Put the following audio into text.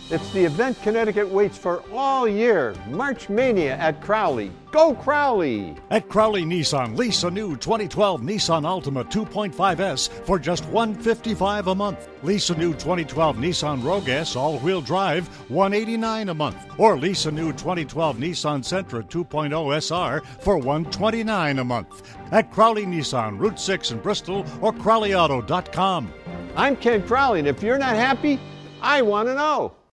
It's the event Connecticut waits for all year. March Mania at Crowley. Go Crowley! At Crowley Nissan, lease a new 2012 Nissan Altima 2.5S for just $155 a month. Lease a new 2012 Nissan Rogue S all-wheel drive, $189 a month. Or lease a new 2012 Nissan Sentra 2.0 SR for $129 a month. At Crowley Nissan, Route 6 in Bristol, or crowleyauto.com. I'm Ken Crowley, and if you're not happy, I want to know.